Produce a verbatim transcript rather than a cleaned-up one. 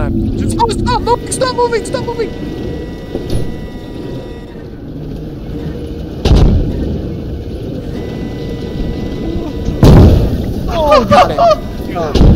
time. Just, oh, stop moving! Stop moving! Stop moving! Oh, got it. Go.